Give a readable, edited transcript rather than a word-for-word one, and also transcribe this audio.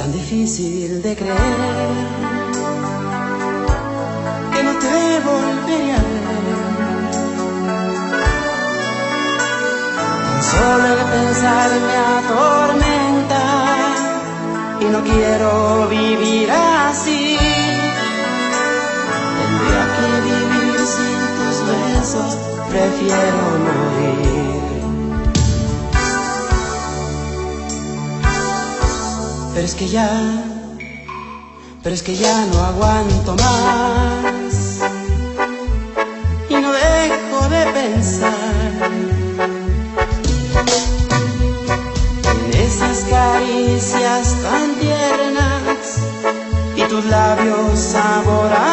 tan difícil de creer que no te volvería a ver. Tan solo el pensar me atormenta y no quiero vivir así. Tendría que vivir sin tus besos, prefiero morir. Pero es que ya no aguanto más y no dejo de pensar en esas caricias tan tiernas y tus labios sabor a